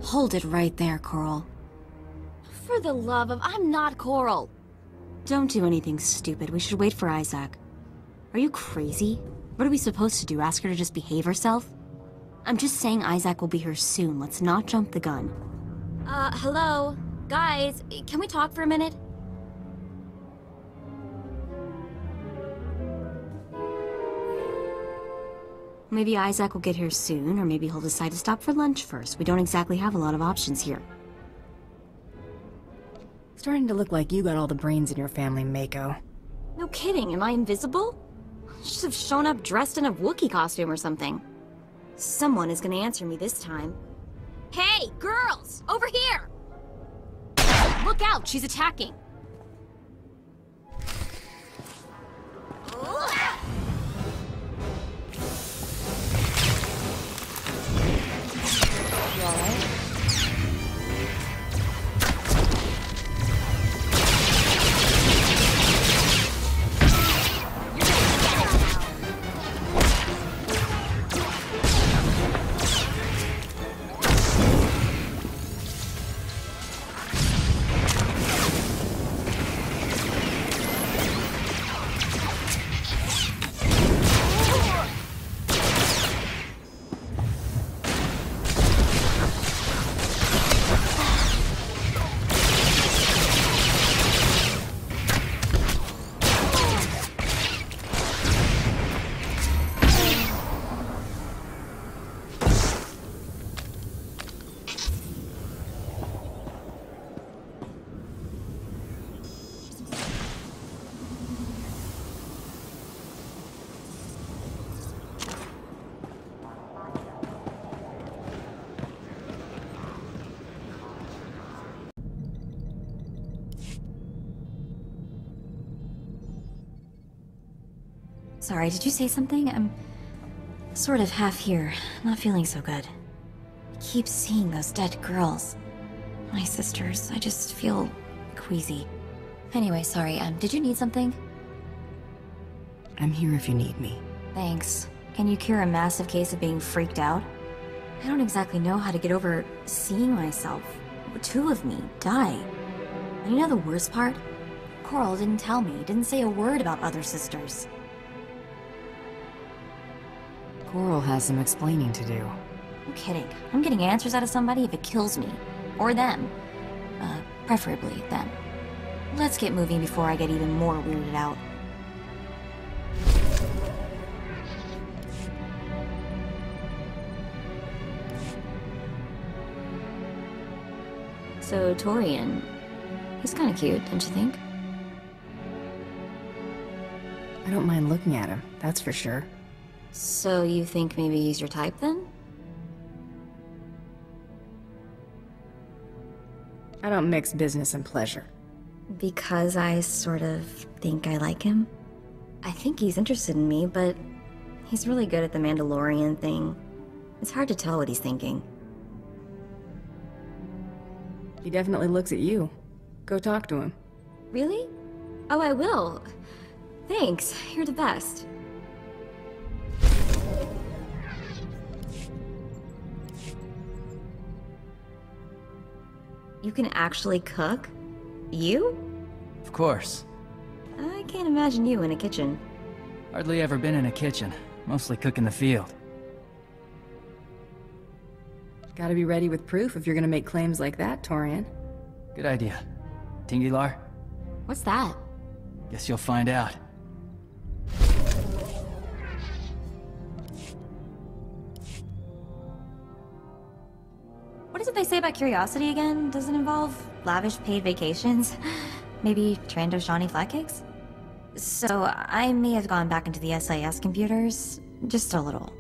Hold it right there, Coral. For the love of... I'm not Coral. Don't do anything stupid. We should wait for Isaac. Are you crazy? What are we supposed to do? Ask her to just behave herself? I'm just saying Isaac will be here soon. Let's not jump the gun. Hello? Guys, can we talk for a minute? Maybe Isaac will get here soon, or maybe he'll decide to stop for lunch first. We don't exactly have a lot of options here. Starting to look like you got all the brains in your family, Mako. No kidding, am I invisible? I should have shown up dressed in a Wookiee costume or something. Someone is gonna answer me this time. Hey, girls! Over here! Look out, she's attacking! You alright? Sorry, did you say something? I'm sort of half here. Not feeling so good. I keep seeing those dead girls. My sisters. I just feel queasy. Anyway, sorry, did you need something? I'm here if you need me. Thanks. Can you cure a massive case of being freaked out? I don't exactly know how to get over seeing myself, two of me, die. And you know the worst part? Coral didn't tell me, didn't say a word about other sisters. Coral has some explaining to do. I'm kidding. I'm getting answers out of somebody if it kills me. Or them. Preferably them. Let's get moving before I get even more weirded out. So, Torian, he's kinda cute, don't you think? I don't mind looking at him, that's for sure. So you think maybe he's your type, then? I don't mix business and pleasure. Because I sort of think I like him? I think he's interested in me, but he's really good at the Mandalorian thing. It's hard to tell what he's thinking. He definitely looks at you. Go talk to him. Really? Oh, I will. Thanks, you're the best. You can actually cook? You? Of course. I can't imagine you in a kitchen. Hardly ever been in a kitchen. Mostly cook in the field. Gotta be ready with proof if you're gonna make claims like that, Torian. Good idea. Tingilar? What's that? Guess you'll find out. What is it they say about curiosity again? Does it involve lavish paid vacations? Maybe Trando-Shawnee flatcakes? So, I may have gone back into the SIS computers. Just a little.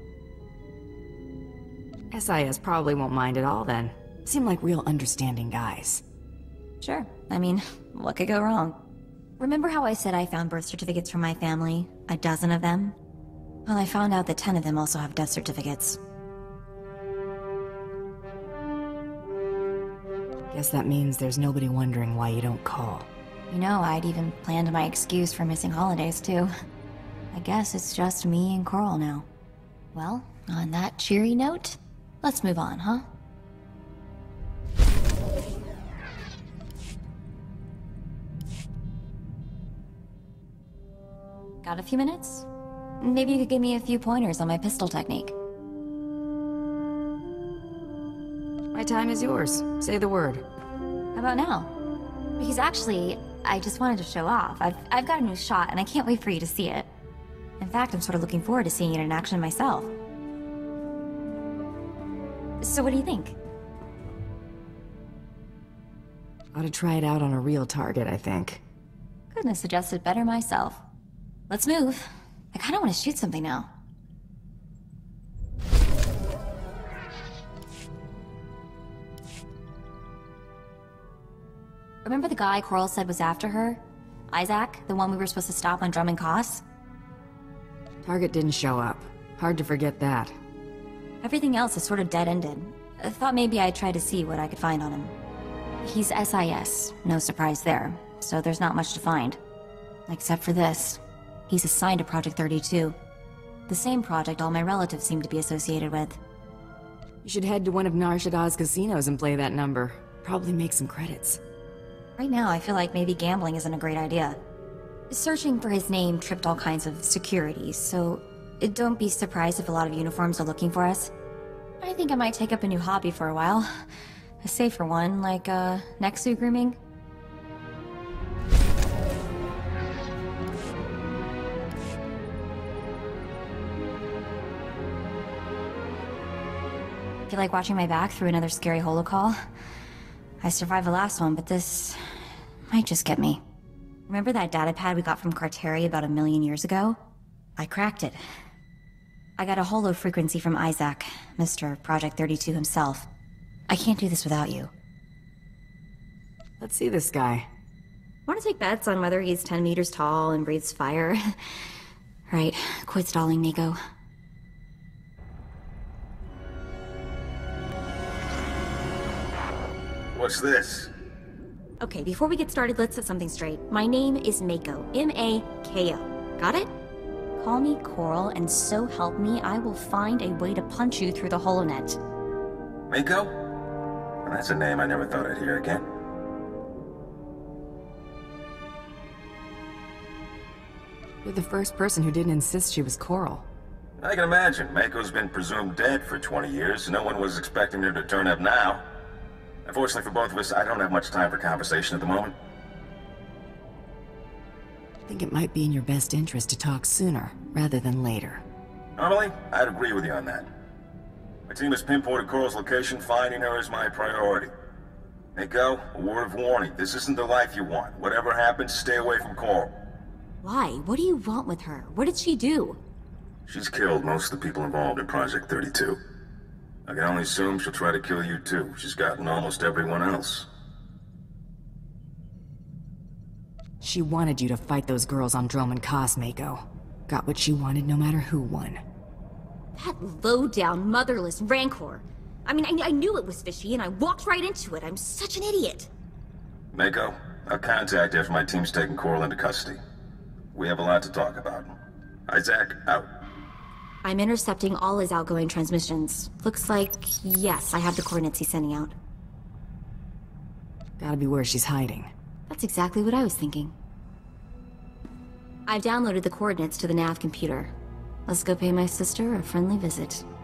SIS probably won't mind at all then. Seem like real understanding guys. Sure. I mean, what could go wrong? Remember how I said I found birth certificates from my family? A dozen of them? Well, I found out that 10 of them also have death certificates. Guess that means there's nobody wondering why you don't call. You know, I'd even planned my excuse for missing holidays, too. I guess it's just me and Coral now. Well, on that cheery note, let's move on, huh? Got a few minutes? Maybe you could give me a few pointers on my pistol technique. My time is yours. Say the word. How about now? Because actually, I just wanted to show off. I've got a new shot, and I can't wait for you to see it. In fact, I'm sort of looking forward to seeing it in action myself. So what do you think? Ought to try it out on a real target, I think. Couldn't have suggested better myself. Let's move. I kind of want to shoot something now. Remember the guy Coral said was after her? Isaac, the one we were supposed to stop on Drummond Koss? Target didn't show up. Hard to forget that. Everything else is sort of dead-ended. I thought maybe I'd try to see what I could find on him. He's SIS, no surprise there, so there's not much to find. Except for this. He's assigned to Project 32. The same project all my relatives seem to be associated with. You should head to one of Nar Shaddad's casinos and play that number. Probably make some credits. Right now, I feel like maybe gambling isn't a great idea. Searching for his name tripped all kinds of security, so don't be surprised if a lot of uniforms are looking for us. I think I might take up a new hobby for a while. A safer one, like, neck-suit grooming. Feel like watching my back through another scary holocall? I survived the last one, but this might just get me. Remember that datapad we got from Carteri about 1 million years ago? I cracked it. I got a holo frequency from Isaac, Mr. Project 32 himself. I can't do this without you. Let's see this guy. Want to take bets on whether he's 10 meters tall and breathes fire? Right, quit stalling, Nico. What's this? Okay, before we get started, let's set something straight. My name is Mako. M-A-K-O. Got it? Call me Coral, and so help me, I will find a way to punch you through the holonet. Mako? Well, that's a name I never thought I'd hear again. You're the first person who didn't insist she was Coral. I can imagine. Mako's been presumed dead for 20 years, so no one was expecting her to turn up now. Unfortunately for both of us, I don't have much time for conversation at the moment. I think it might be in your best interest to talk sooner, rather than later. Normally, I'd agree with you on that. My team has pinpointed Coral's location. Finding her is my priority. Mako, a word of warning. This isn't the life you want. Whatever happens, stay away from Coral. Why? What do you want with her? What did she do? She's killed most of the people involved in Project 32. I can only assume she'll try to kill you too. She's gotten almost everyone else. She wanted you to fight those girls on Drummond Koss, Mako. Got what she wanted no matter who won. That low-down, motherless rancor. I mean, I knew it was fishy, and I walked right into it. I'm such an idiot. Mako, I'll contact you after my team's taken Coral into custody. We have a lot to talk about. Isaac, out. I'm intercepting all his outgoing transmissions. Looks like, yes, I have the coordinates he's sending out. Gotta be where she's hiding. That's exactly what I was thinking. I've downloaded the coordinates to the nav computer. Let's go pay my sister a friendly visit.